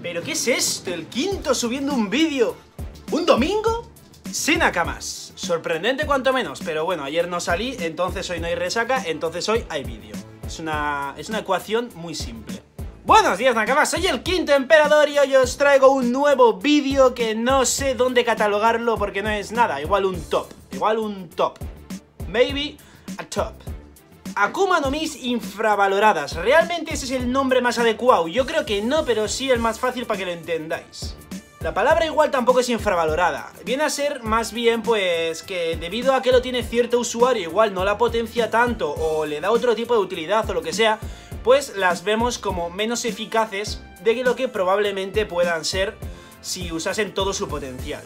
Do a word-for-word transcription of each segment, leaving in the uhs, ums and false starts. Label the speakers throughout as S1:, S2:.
S1: ¿Pero qué es esto? ¿El quinto subiendo un vídeo? ¿Un domingo? Sí, Nakamas. Sorprendente cuanto menos, pero bueno, ayer no salí, entonces hoy no hay resaca, entonces hoy hay vídeo. Es una, es una ecuación muy simple. Buenos días, Nakamas, soy el quinto emperador y hoy os traigo un nuevo vídeo que no sé dónde catalogarlo porque no es nada, igual un top, igual un top. Maybe a top. Akuma no Mis infravaloradas. ¿Realmente ese es el nombre más adecuado? Yo creo que no, pero sí el más fácil para que lo entendáis. La palabra igual tampoco es infravalorada. Viene a ser más bien pues que debido a que lo tiene cierto usuario igual no la potencia tanto o le da otro tipo de utilidad o lo que sea, pues las vemos como menos eficaces de lo que probablemente puedan ser si usasen todo su potencial.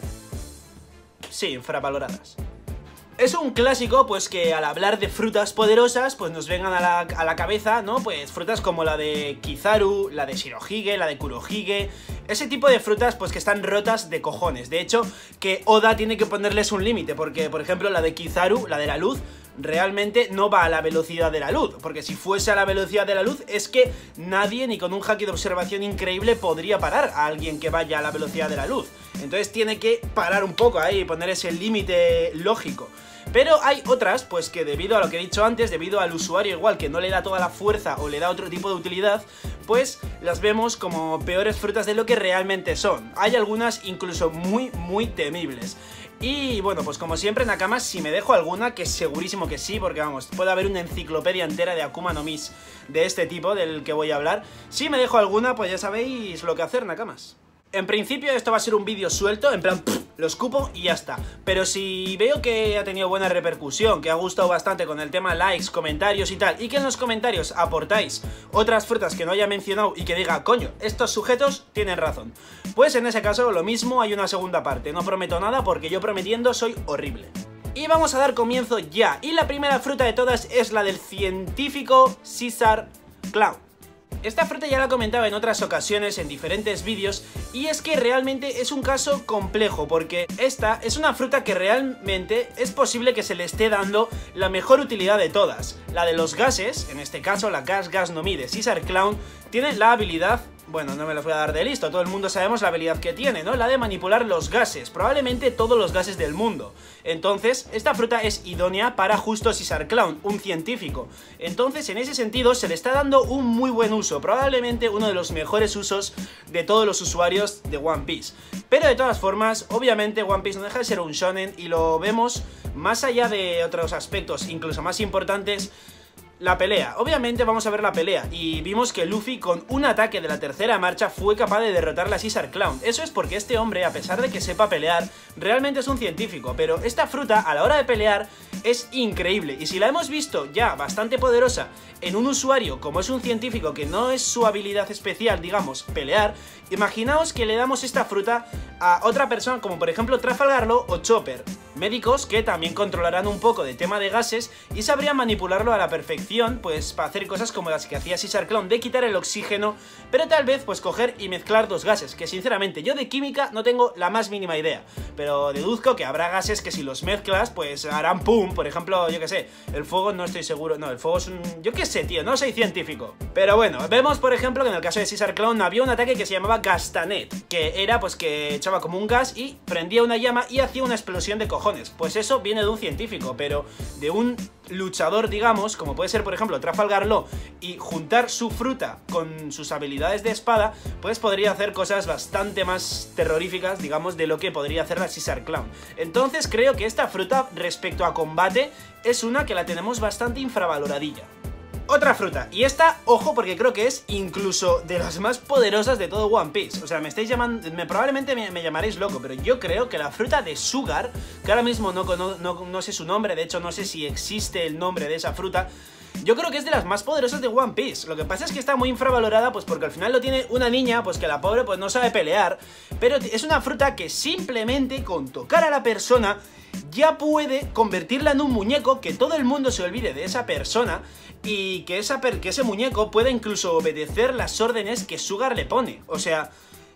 S1: Sí, infravaloradas. Es un clásico, pues que al hablar de frutas poderosas, pues nos vengan a la, a la cabeza, ¿no? Pues frutas como la de Kizaru, la de Shirohige, la de Kurohige. Ese tipo de frutas, pues que están rotas de cojones. De hecho, que Oda tiene que ponerles un límite, porque, por ejemplo, la de Kizaru, la de la luz, realmente no va a la velocidad de la luz, porque si fuese a la velocidad de la luz es que nadie, ni con un haki de observación increíble, podría parar a alguien que vaya a la velocidad de la luz. Entonces tiene que parar un poco ahí y poner ese límite lógico. Pero hay otras, pues que debido a lo que he dicho antes, debido al usuario igual que no le da toda la fuerza o le da otro tipo de utilidad, pues las vemos como peores frutas de lo que realmente son. Hay algunas incluso muy, muy temibles. Y bueno, pues como siempre, Nakamas, si me dejo alguna, que segurísimo que sí, porque vamos, puede haber una enciclopedia entera de Akuma no Mis de este tipo, del que voy a hablar. Si me dejo alguna, pues ya sabéis lo que hacer, Nakamas. En principio esto va a ser un vídeo suelto, en plan, pff, lo escupo y ya está. Pero si veo que ha tenido buena repercusión, que ha gustado bastante con el tema likes, comentarios y tal, y que en los comentarios aportáis otras frutas que no haya mencionado y que diga, coño, estos sujetos tienen razón, pues en ese caso lo mismo, hay una segunda parte. No prometo nada porque yo prometiendo soy horrible. Y vamos a dar comienzo ya. Y la primera fruta de todas es la del científico Caesar Clown. Esta fruta ya la comentaba en otras ocasiones en diferentes vídeos y es que realmente es un caso complejo porque esta es una fruta que realmente es posible que se le esté dando la mejor utilidad de todas. La de los gases, en este caso la Gas Gas no Mi de Caesar Clown, tiene la habilidad... Bueno, no me los voy a dar de listo, todo el mundo sabemos la habilidad que tiene, ¿no? La de manipular los gases, probablemente todos los gases del mundo. Entonces, esta fruta es idónea para justo Caesar Clown, un científico. Entonces, en ese sentido, se le está dando un muy buen uso, probablemente uno de los mejores usos de todos los usuarios de One Piece. Pero de todas formas, obviamente One Piece no deja de ser un shonen y lo vemos más allá de otros aspectos, incluso más importantes. La pelea, obviamente vamos a ver la pelea y vimos que Luffy con un ataque de la tercera marcha fue capaz de derrotar a Caesar Clown. Eso es porque este hombre, a pesar de que sepa pelear, realmente es un científico, pero esta fruta a la hora de pelear es increíble y si la hemos visto ya bastante poderosa en un usuario como es un científico que no es su habilidad especial, digamos, pelear, imaginaos que le damos esta fruta a otra persona como por ejemplo Trafalgar Law o Chopper, médicos que también controlarán un poco de tema de gases y sabrían manipularlo a la perfección, pues para hacer cosas como las que hacía Caesar Clown de quitar el oxígeno, pero tal vez pues coger y mezclar dos gases, que sinceramente yo de química no tengo la más mínima idea, pero deduzco que habrá gases que si los mezclas pues harán pum, por ejemplo, yo que sé, el fuego no estoy seguro, no, el fuego es un... yo qué sé, tío, no soy científico. Pero bueno, vemos por ejemplo que en el caso de Caesar Clown había un ataque que se llamaba Gastanet, que era pues que echaba como un gas y prendía una llama y hacía una explosión de cojones. Pues eso viene de un científico, pero de un luchador, digamos, como puede ser por ejemplo Trafalgar Law, y juntar su fruta con sus habilidades de espada, pues podría hacer cosas bastante más terroríficas, digamos, de lo que podría hacer la Caesar Clown. Entonces creo que esta fruta respecto a combate es una que la tenemos bastante infravaloradilla. Otra fruta, y esta, ojo, porque creo que es incluso de las más poderosas de todo One Piece. O sea, me estáis llamando, me, probablemente me, me llamaréis loco, pero yo creo que la fruta de Sugar, que ahora mismo no, no, no, no sé su nombre, de hecho no sé si existe el nombre de esa fruta, yo creo que es de las más poderosas de One Piece. Lo que pasa es que está muy infravalorada, pues porque al final lo tiene una niña, pues que la pobre pues no sabe pelear, pero es una fruta que simplemente con tocar a la persona ya puede convertirla en un muñeco, que todo el mundo se olvide de esa persona y que, esa per que ese muñeco pueda incluso obedecer las órdenes que Sugar le pone. O sea,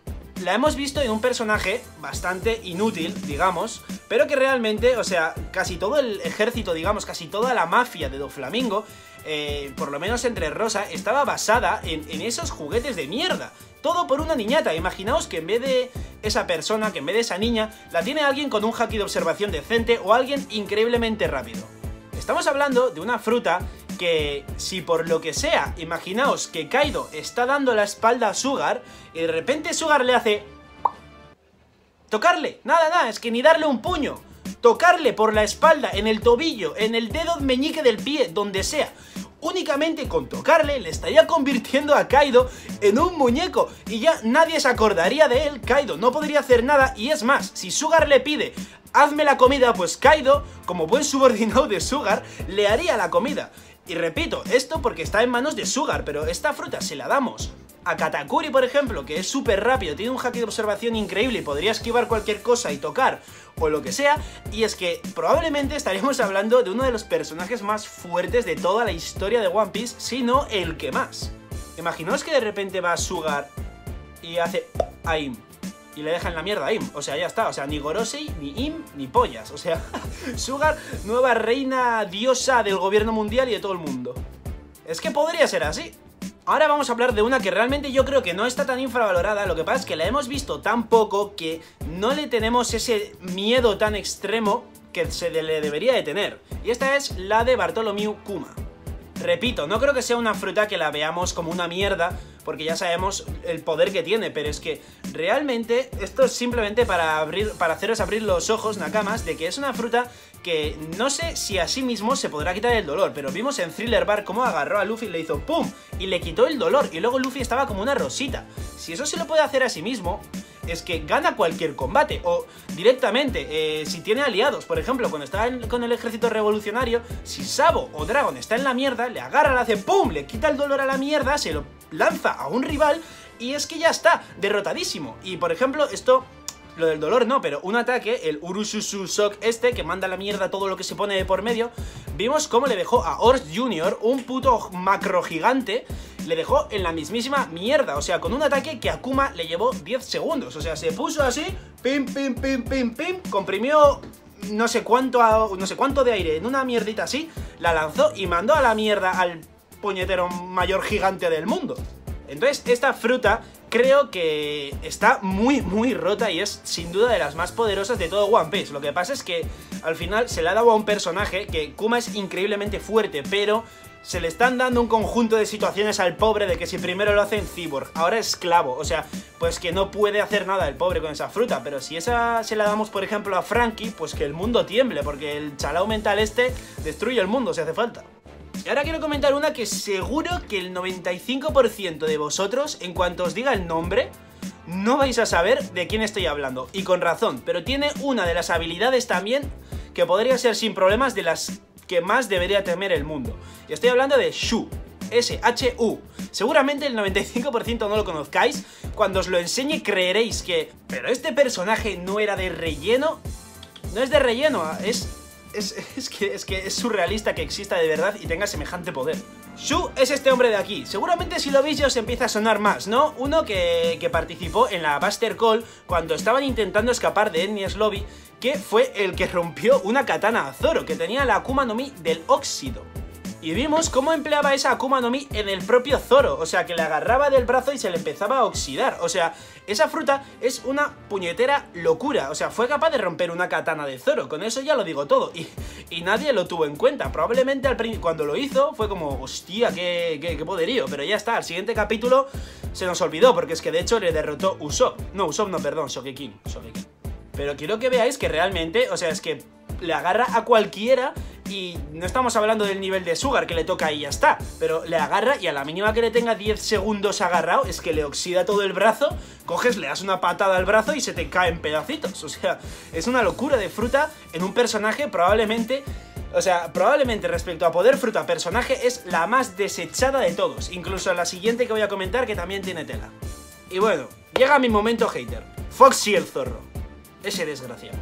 S1: la hemos visto en un personaje bastante inútil, digamos, pero que realmente, o sea, casi todo el ejército, digamos, casi toda la mafia de Doflamingo, eh, por lo menos entre Rosa, estaba basada en, en esos juguetes de mierda. Todo por una niñata. Imaginaos que en vez de esa persona, que en vez de esa niña, la tiene alguien con un haki de observación decente o alguien increíblemente rápido. Estamos hablando de una fruta que, si por lo que sea, imaginaos que Kaido está dando la espalda a Sugar y de repente Sugar le hace... tocarle, nada, nada, es que ni darle un puño. Tocarle por la espalda, en el tobillo, en el dedo meñique del pie, donde sea. Únicamente con tocarle le estaría convirtiendo a Kaido en un muñeco y ya nadie se acordaría de él. Kaido no podría hacer nada y es más, si Sugar le pide hazme la comida, pues Kaido, como buen subordinado de Sugar, le haría la comida. Y repito, esto porque está en manos de Sugar, pero esta fruta se la damos a Katakuri, por ejemplo, que es súper rápido, tiene un haki de observación increíble y podría esquivar cualquier cosa y tocar o lo que sea, y es que probablemente estaríamos hablando de uno de los personajes más fuertes de toda la historia de One Piece, si no el que más. Imaginaos que de repente va Sugar y hace a Im y le deja en la mierda a Im, o sea, ya está, o sea, ni Gorosei, ni Im, ni pollas, o sea, Sugar, nueva reina diosa del gobierno mundial y de todo el mundo. Es que podría ser así. Ahora vamos a hablar de una que realmente yo creo que no está tan infravalorada, lo que pasa es que la hemos visto tan poco que no le tenemos ese miedo tan extremo que se le debería de tener. Y esta es la de Bartholomew Kuma. Repito, no creo que sea una fruta que la veamos como una mierda, porque ya sabemos el poder que tiene, pero es que realmente esto es simplemente para abrir, para haceros abrir los ojos, nakamas, de que es una fruta que no sé si a sí mismo se podrá quitar el dolor, pero vimos en Thriller Bark cómo agarró a Luffy y le hizo ¡pum! Y le quitó el dolor, y luego Luffy estaba como una rosita. Si eso se lo puede hacer a sí mismo, es que gana cualquier combate, o directamente, eh, si tiene aliados, por ejemplo, cuando está en, con el ejército revolucionario, si Sabo o Dragon está en la mierda, le agarra, le hace ¡pum! Le quita el dolor a la mierda, se lo lanza a un rival, y es que ya está, derrotadísimo. Y por ejemplo, esto... lo del dolor no, pero un ataque, el Urususu Shock este, que manda a la mierda todo lo que se pone de por medio, vimos cómo le dejó a Ors junior, un puto macro gigante, le dejó en la mismísima mierda, o sea, con un ataque que a Kuma le llevó diez segundos, o sea, se puso así, pim, pim, pim, pim, pim, comprimió no sé cuánto, no sé cuánto de aire en una mierdita así, la lanzó y mandó a la mierda al puñetero mayor gigante del mundo. Entonces, esta fruta creo que está muy, muy rota y es sin duda de las más poderosas de todo One Piece. Lo que pasa es que al final se le ha dado a un personaje que Kuma es increíblemente fuerte, pero se le están dando un conjunto de situaciones al pobre de que si primero lo hacen cyborg, ahora esclavo, o sea, pues que no puede hacer nada el pobre con esa fruta, pero si esa se la damos, por ejemplo, a Franky, pues que el mundo tiemble, porque el chalao mental este destruye el mundo si hace falta. Y ahora quiero comentar una que seguro que el noventa y cinco por ciento de vosotros, en cuanto os diga el nombre, no vais a saber de quién estoy hablando. Y con razón, pero tiene una de las habilidades también que podría ser sin problemas de las que más debería temer el mundo. Y estoy hablando de Shu. S H U. Seguramente el noventa y cinco por ciento no lo conozcáis. Cuando os lo enseñe creeréis que... ¿pero este personaje no era de relleno? No es de relleno, es... Es, es, que, es que es surrealista que exista de verdad y tenga semejante poder. Shu es este hombre de aquí. Seguramente si lo veis ya os empieza a sonar más, ¿no? Uno que, que participó en la Buster Call cuando estaban intentando escapar de Enies Lobby, que fue el que rompió una katana a Zoro, que tenía la Akuma no Mi del óxido. Y vimos cómo empleaba esa Akuma no Mi en el propio Zoro, o sea, que le agarraba del brazo y se le empezaba a oxidar. O sea, esa fruta es una puñetera locura, o sea, fue capaz de romper una katana de Zoro, con eso ya lo digo todo. Y, y nadie lo tuvo en cuenta, probablemente al cuando lo hizo fue como, hostia, qué, qué, qué poderío, pero ya está, al siguiente capítulo se nos olvidó, porque es que de hecho le derrotó Usopp. No, Usopp no, perdón, Sogeking, Sogeking. Pero quiero que veáis que realmente, o sea, es que le agarra a cualquiera. Y no estamos hablando del nivel de Sugar que le toca y ya está, pero le agarra y a la mínima que le tenga diez segundos agarrado es que le oxida todo el brazo, coges, le das una patada al brazo y se te cae en pedacitos. O sea, es una locura de fruta en un personaje probablemente... O sea, probablemente respecto a poder fruta personaje es la más desechada de todos, incluso la siguiente que voy a comentar que también tiene tela. Y bueno, llega mi momento hater. Foxy el zorro. Ese desgraciado.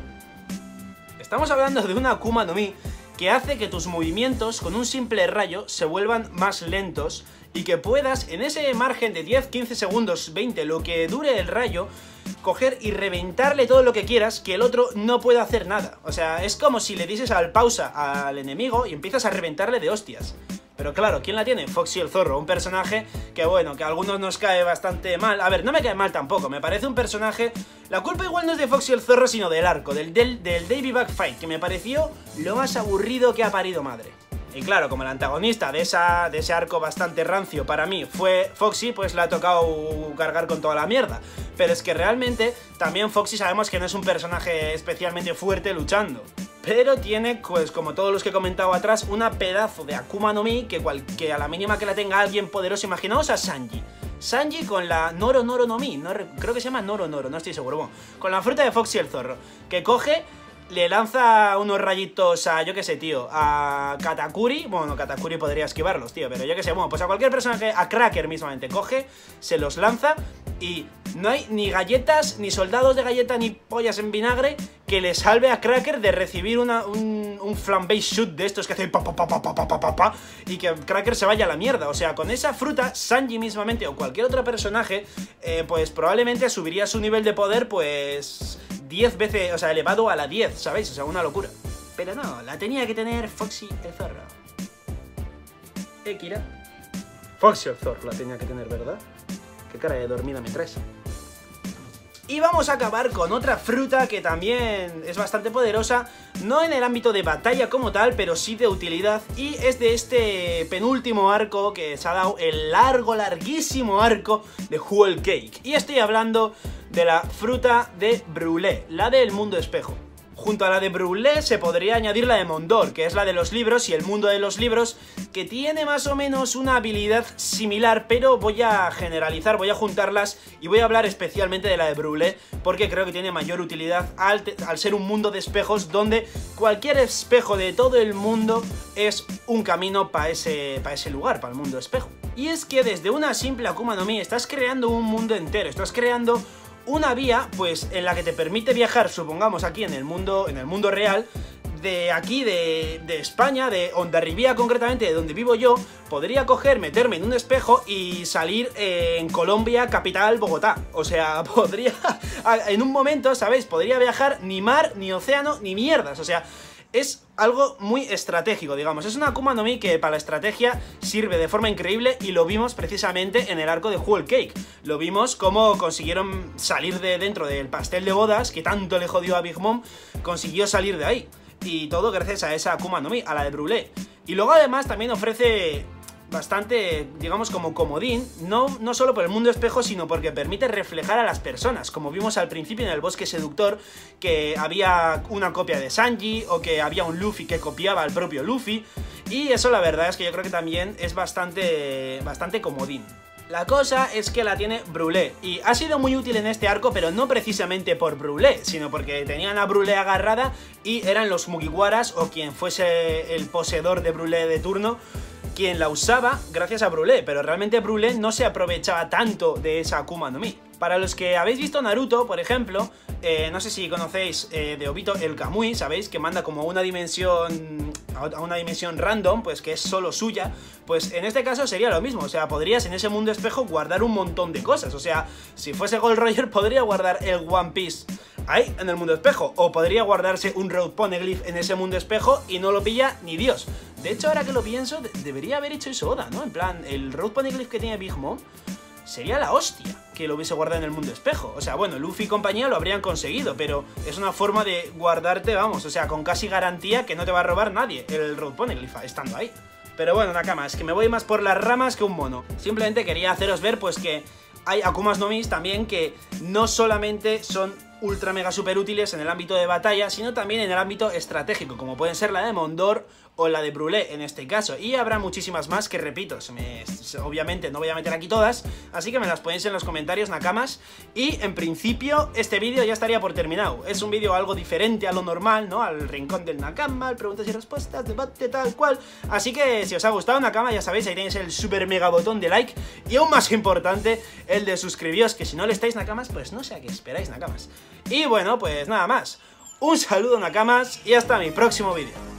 S1: Estamos hablando de una Akuma no Mi que hace que tus movimientos con un simple rayo se vuelvan más lentos y que puedas en ese margen de diez, quince segundos, veinte, lo que dure el rayo, coger y reventarle todo lo que quieras, que el otro no pueda hacer nada. O sea, es como si le dices al pausa al enemigo y empiezas a reventarle de hostias. Pero claro, ¿quién la tiene? Foxy el Zorro, un personaje que bueno, que a algunos nos cae bastante mal. A ver, no me cae mal tampoco, me parece un personaje... La culpa igual no es de Foxy el Zorro, sino del arco, del, del, del Davy Back Fight, que me pareció lo más aburrido que ha parido madre. Y claro, como el antagonista de, esa, de ese arco bastante rancio para mí fue Foxy, pues le ha tocado cargar con toda la mierda. Pero es que realmente también Foxy sabemos que no es un personaje especialmente fuerte luchando. Pero tiene, pues como todos los que he comentado atrás, una pedazo de Akuma no Mi que, cual, que a la mínima que la tenga alguien poderoso, imaginaos a Sanji. Sanji con la Noro Noro no Mi, no, creo que se llama Noro Noro, no estoy seguro, bueno, con la fruta de Foxy el Zorro, que coge... Le lanza unos rayitos a, yo qué sé, tío, a Katakuri. Bueno, Katakuri podría esquivarlos, tío, pero yo qué sé, bueno, pues a cualquier personaje, a Cracker mismamente, coge, se los lanza y no hay ni galletas, ni soldados de galleta, ni pollas en vinagre que le salve a Cracker de recibir una, un, un flambé shoot de estos que hace pa pa pa pa pa pa pa pa pa y que Cracker se vaya a la mierda. O sea, con esa fruta, Sanji mismamente o cualquier otro personaje, eh, pues probablemente subiría su nivel de poder, pues... diez veces, o sea, elevado a la diez, ¿sabéis? O sea, una locura. Pero no, la tenía que tener Foxy el Zorro. ¿Eh, Kira? Foxy el Zorro la tenía que tener, ¿verdad? Qué cara de dormida me traes. Y vamos a acabar con otra fruta que también es bastante poderosa, no en el ámbito de batalla como tal, pero sí de utilidad, y es de este penúltimo arco que se ha dado, el largo, larguísimo arco de Whole Cake. Y estoy hablando de la fruta de Brûlé, la del mundo espejo. Junto a la de Brûlé se podría añadir la de Mondor, que es la de los libros y el mundo de los libros, que tiene más o menos una habilidad similar, pero voy a generalizar, voy a juntarlas y voy a hablar especialmente de la de Brûlé, porque creo que tiene mayor utilidad al, al ser un mundo de espejos donde cualquier espejo de todo el mundo es un camino para ese, pa ese lugar, para el mundo espejo. Y es que desde una simple Akuma no Mi estás creando un mundo entero, estás creando... una vía, pues, en la que te permite viajar, supongamos, aquí en el mundo, en el mundo real, de aquí, de, de España, de Hondarribía concretamente, de donde vivo yo, podría coger, meterme en un espejo y salir eh, en Colombia, capital, Bogotá. O sea, podría, en un momento, ¿sabéis? Podría viajar ni mar, ni océano, ni mierdas, o sea... Es algo muy estratégico, digamos. Es una Akuma no Mi que para la estrategia sirve de forma increíble y lo vimos precisamente en el arco de Whole Cake. Lo vimos cómo consiguieron salir de dentro del pastel de bodas que tanto le jodió a Big Mom, consiguió salir de ahí. Y todo gracias a esa Akuma no Mi, a la de Brûlé. Y luego además también ofrece... bastante, digamos, como comodín, no, no solo por el mundo espejo, sino porque permite reflejar a las personas, como vimos al principio en el bosque seductor, que había una copia de Sanji, o que había un Luffy que copiaba al propio Luffy, y eso la verdad es que yo creo que también es bastante, bastante comodín. La cosa es que la tiene Brûlé, y ha sido muy útil en este arco, pero no precisamente por Brûlé, sino porque tenían a Brûlé agarrada y eran los Mugiwaras, o quien fuese el poseedor de Brûlé de turno, quien la usaba gracias a Brûlé, pero realmente Brûlé no se aprovechaba tanto de esa Akuma no Mi. Para los que habéis visto Naruto, por ejemplo, eh, no sé si conocéis eh, de Obito el Kamui, sabéis que manda como una dimensión, a una dimensión random, pues que es solo suya, pues en este caso sería lo mismo, o sea, podrías en ese mundo espejo guardar un montón de cosas, o sea, si fuese Gold Roger podría guardar el One Piece ahí, en el mundo espejo, o podría guardarse un Road Poneglyph en ese mundo espejo y no lo pilla ni Dios. De hecho, ahora que lo pienso, de debería haber hecho eso Oda, ¿no? En plan, el Road Poneglyph que tiene Big Mom sería la hostia que lo hubiese guardado en el mundo espejo. O sea, bueno, Luffy y compañía lo habrían conseguido, pero es una forma de guardarte, vamos, o sea, con casi garantía que no te va a robar nadie el Road Poneglyph estando ahí. Pero bueno, Nakama, es que me voy más por las ramas que un mono. Simplemente quería haceros ver, pues, que hay Akumas no Mis también que no solamente son ultra mega super útiles en el ámbito de batalla, sino también en el ámbito estratégico, como pueden ser la de Mondor o la de Brûlé en este caso, y habrá muchísimas más que, repito, se me, obviamente no voy a meter aquí todas, así que me las ponéis en los comentarios, Nakamas, y en principio este vídeo ya estaría por terminado. Es un vídeo algo diferente a lo normal, ¿no? Al rincón del Nakama, preguntas y respuestas, debate, tal cual, así que si os ha gustado, Nakama, ya sabéis, ahí tenéis el super mega botón de like, y aún más importante, el de suscribíos, que si no le estáis, Nakamas, pues no sé a qué esperáis, Nakamas. Y bueno, pues nada más, un saludo, Nakamas, y hasta mi próximo vídeo.